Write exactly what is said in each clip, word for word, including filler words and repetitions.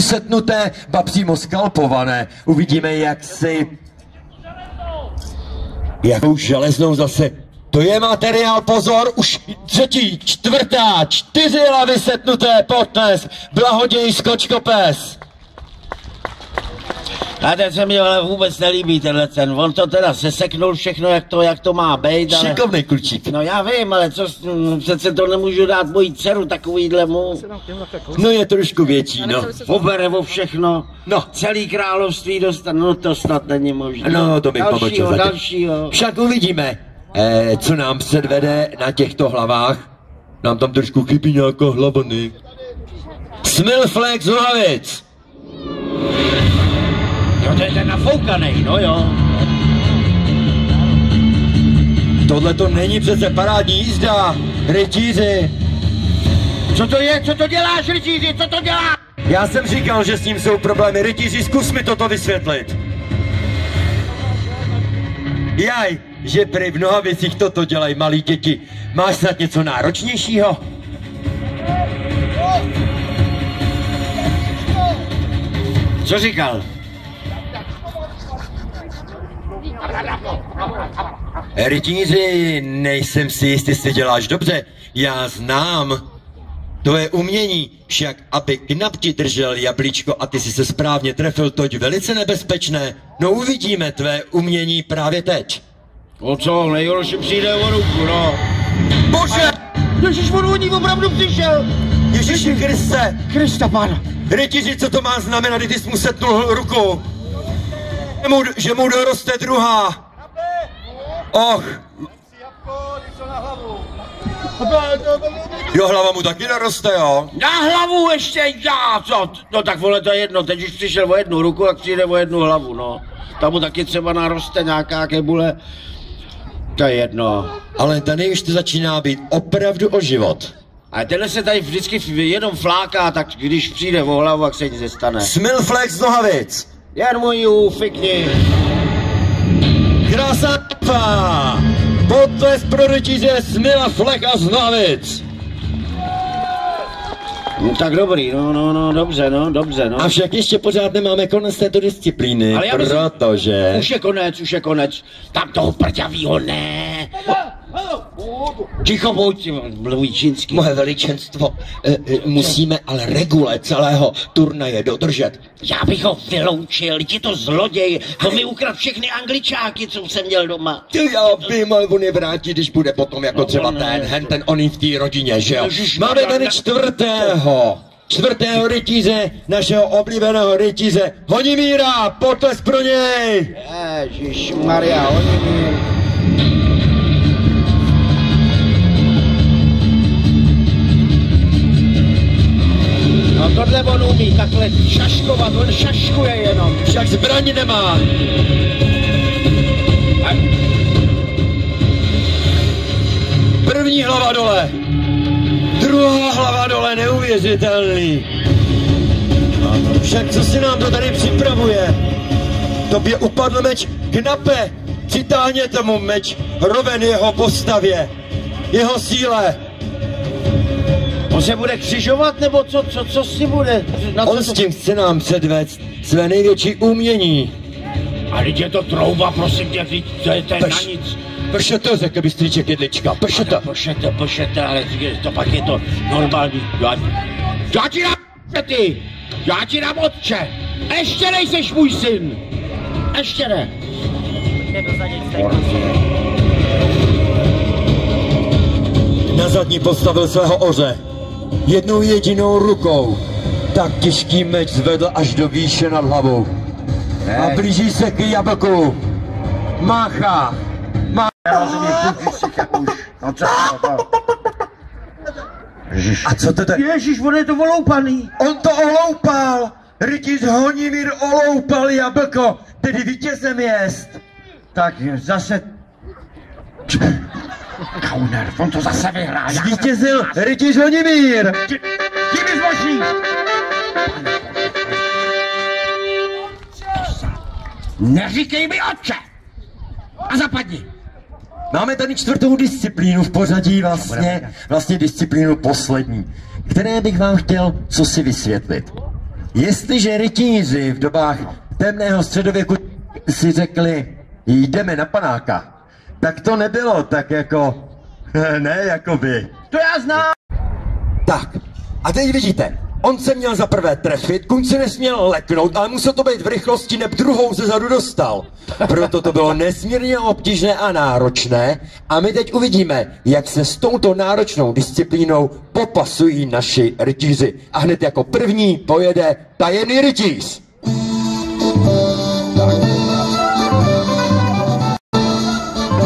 vysetnuté, ba přímo skalpované. Uvidíme, jak si... Jakou železnou zase. To je materiál, pozor, už třetí, čtvrtá, čtyři hlavy setnuté, potles, blahoděj, skočkopes. A ten se mi ale vůbec nelíbí tenhle ten, on to teda seseknul všechno, jak to, jak to má být, ale... Šikovnej klučík. No já vím, ale co, přece to nemůžu dát mojí dceru takovýhle mu. No je trošku větší, no. Pobere o všechno, no. Celý království dostane, no to snad není možné. No to bych dalšího, dalšího. Však uvidíme, eh, co nám předvede na těchto hlavách. Nám tam trošku chybí nějaká hlava, ne? Smilflex Hlavic. Jo, to je ten nafoukanej, no jo. Tohle to není přece parádní jízda, rytíři. Co to je? Co to děláš, rytíři? Co to děláš? Já jsem říkal, že s tím jsou problémy. Rytíři, zkus mi toto vysvětlit. Jaj, že prý v Nohavicích toto dělají malí děti. Máš snad něco náročnějšího? Co říkal? Rytíři, nejsem si jistý, jestli děláš dobře. Já znám tvoje umění, však aby knap ti držel jablíčko a ty si se správně trefil, toť velice nebezpečné. No uvidíme tvé umění právě teď. O co, nejhorší přijde o ruku, no. Bože! Ježíš, on od ní opravdu přišel. Ježíši Kriste! Krista pána. Rytíři, co to má znamenat, kdy ty jsi mu setnul ruku? Že mu, že mu doroste druhá. Och. Jo, hlava mu taky naroste, jo? Na hlavu ještě, já, co? No tak vole, to je jedno, teď už přišel o jednu ruku, tak přijde o jednu hlavu, no. Tam mu taky třeba naroste nějaká kebule. To je jedno. Ale tady už to začíná být opravdu o život. A tenhle se tady vždycky jenom fláká, tak když přijde o hlavu, tak se nic nestane. Smilflex z Nohavic. Jen můj úfikni. Krasava! Potles pro rytíře Smilflexa z Nohavic. No tak dobrý, no, no, no, dobře, no, dobře, no. Avšak ještě pořád nemáme konec této disciplíny, ale já myslím, protože... Už je konec, už je konec. Tam toho prťavýho ne. Ticho buď, mluví čínsky. Moje veličenstvo, e, e, musíme ale regule celého turnaje dodržet. Já bych ho vyloučil, je to zloděj, to mi ukradl všechny Angličáky, co jsem měl doma. Ty já vím, ale on je vrátí, když bude potom jako no, třeba no, ten, hen ten oný v té rodině, že jo? Máme tady čtvrtého, čtvrtého rytíře, našeho oblíbeného rytíře, Honimíra, potles pro něj! Ježišmarja, Honimír. No tohle on umí takhle šaškovat, on šaškuje jenom. Však zbraň nemá. A... První hlava dole. Druhá hlava dole, neuvěřitelný. Však co si nám to tady připravuje? Tobě upadl meč Knape. Přitáhně tomu meč roven jeho postavě, jeho síle. On se bude křižovat, nebo co, co, co si bude? Na On co s to... tím chce nám předvést své největší umění. A teď je to trouba, prosím tě, to je, to je Prš, na nic. Pršete, řekl by strýček Jedlička, pršete. Pršete, pršete, ale to pak je to normální. Já, já ti dám, ty, já ti dám, otče. Ještě nejseš můj syn. Ještě ne. Na zadní postavil svého oře. Jednou jedinou rukou tak těžký meč zvedl až do výše nad hlavou. A blíží se k jablku. Mácha. Mácha. A co to tak? Ježíš, on je to oloupaný. On to oloupal. Rytíř Honimír oloupal jablko, tedy vítězem jest. Tak zase... Kauner, on to zase vyhrál. Zvítězil rytíř Honimír. Tím je zboží. Neříkej mi, otče. A zapadni. Máme tady čtvrtou disciplínu v pořadí, vlastně, vlastně disciplínu poslední, které bych vám chtěl co si vysvětlit. Jestliže rytíři v dobách temného středověku si řekli, jdeme na panáka, tak to nebylo tak jako, ne jako vy. To já znám! Tak, a teď vidíte, on se měl za prvé trefit, kuň se nesměl leknout, ale musel to být v rychlosti, neb druhou ze zadu dostal. Proto to bylo nesmírně obtížné a náročné a my teď uvidíme, jak se s touto náročnou disciplínou popasují naši rytíři. A hned jako první pojede tajený rytíř. Tak.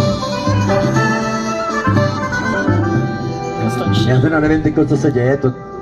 Já teda nevím, tyko, co se děje, to